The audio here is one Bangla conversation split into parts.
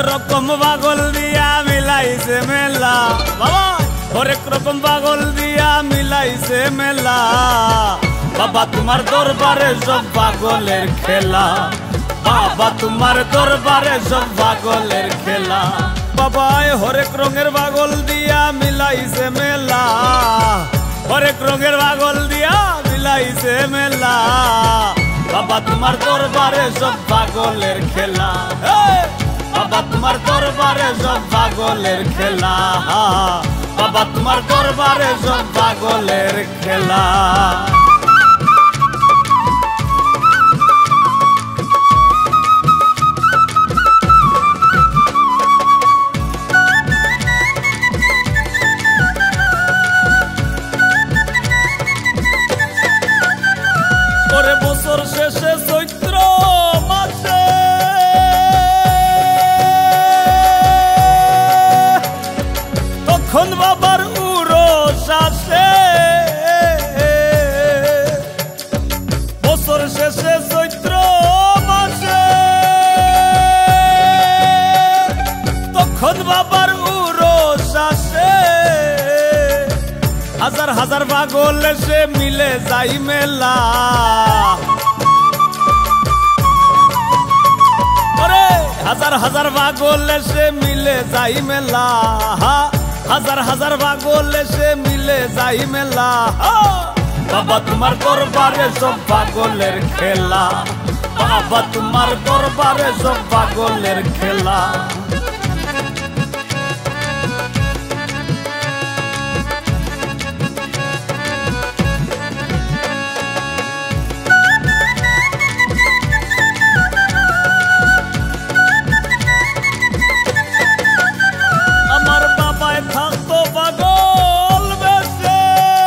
রকম পাগল দিয়া মিলাইছে মেলা বাবা, হরেক রকম পাগল দিয়া মিলাইছে মেলা বাবা, তোমার দরবারে সব পাগলের খেলা, বাবা তোমার দরবারে সব পাগলের খেলা বাবা, হরেক রঙের পাগল দিয়া মিলাইছে মেলা, হরেক রঙের পাগল দিয়া মিলাইছে মেলা বাবা, তোমার দরবারে সব পাগলের খেলা, বাবা তোমার দরবারে সব পাগলের খেলা, বাবা তোমার দরবারে সব পাগলের খেলা। বছর শেষে চৈত্র মাসে তখন বাবার উরস আসে, বছর শেষে চৈত্র মাসে তখন বাবার উরস আসে, হাজার হাজার পাগল এসে মিলে যাই মেলা, হাজার হাজার পাগল এসে মিলে যাই মেলা, হাজার হাজার পাগল এসে মিলে যাই মেলা বাবা, তোমার দরবারে সব পাগলের খেলা, বাবা তোমার দরবারে সব পাগলের খেলা। থাকতো পাগল বেশে,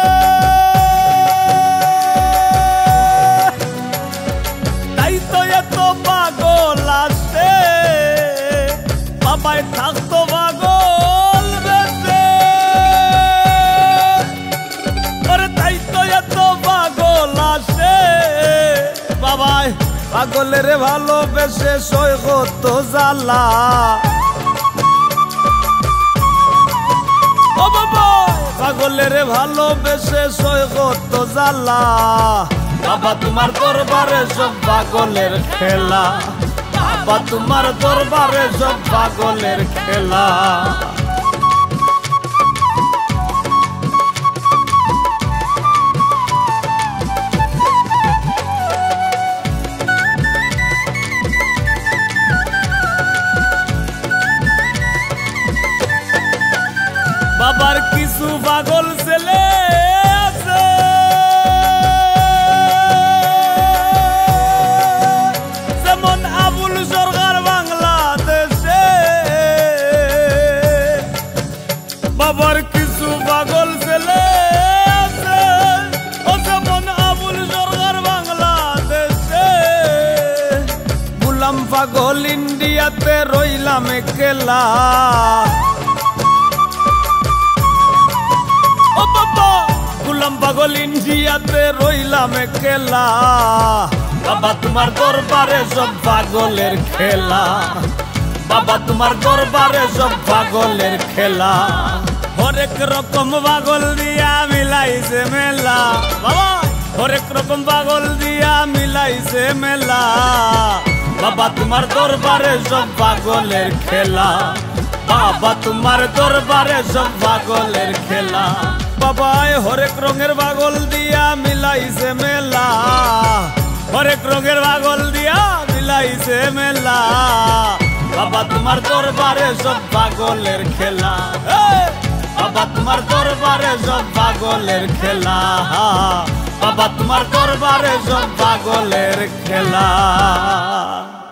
তাই তো এত পাগল আসে, বাবাই থাকতো পাগল বেশে, তাই তো এত পাগল আসে, বাবাই পাগলের ভালোবেসে সই কত জ্বালা, পাগলের ভালোবেসে সই কত জ্বালা বাবা, তোমার দরবারে সব পাগলের খেলা, বাবা তোমার দরবারে সব পাগলের খেলা। বাবার কিছু পাগল ছেলে আছে, যেমন আবুল সরকার বাংলাদেশে, বাবার কিছু পাগল ছেলে আছে, যেমন আবুল সরকার বাংলাদেশে, গুলাম পাগল ইন্ডিয়াতে রইলাম একলা, গুলাম পাগল ইন্ডিয়াতে রইলাম একলা বাবা, তোমার দরবারে সব পাগলের খেলা, বাবা তোমার দরবারে সব পাগলের খেলা, হরেক রকম পাগল দিয়া মিলাইছে মেলা বাবা, হরেক রকম পাগল দিয়া মিলাইছে মেলা বাবা, তোমার দরবারে সব পাগলের খেলা, বাবা তোমার দরবারে সব পাগলের খেলা বাবা, হরেক রঙের পাগল দিয়া মিলাইছে মেলা, হরেক রঙের পাগল দিয়া মিলাইছে মেলা বাবা, তোমার দরবারে সব পাগলের খেলা, বাবা তোমার দরবারে সব পাগলের খেলা, বাবা তোমার দরবারে সব পাগলের খেলা।